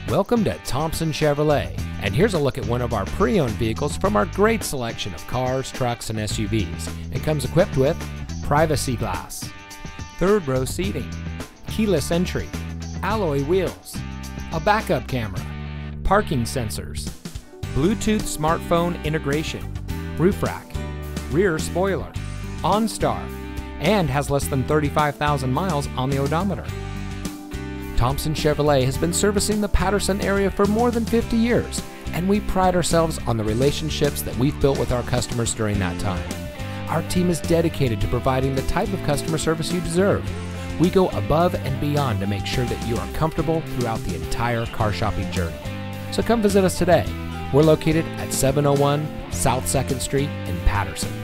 Welcome to Thompson Chevrolet, and here's a look at one of our pre-owned vehicles from our great selection of cars, trucks, and SUVs. It comes equipped with privacy glass, third row seating, keyless entry, alloy wheels, a backup camera, parking sensors, Bluetooth smartphone integration, roof rack, rear spoiler, OnStar, and has less than 35,000 miles on the odometer. Thompson Chevrolet has been servicing the Patterson area for more than 50 years, and we pride ourselves on the relationships that we've built with our customers during that time. Our team is dedicated to providing the type of customer service you deserve. We go above and beyond to make sure that you are comfortable throughout the entire car shopping journey. So come visit us today. We're located at 701 South 2nd Street in Patterson.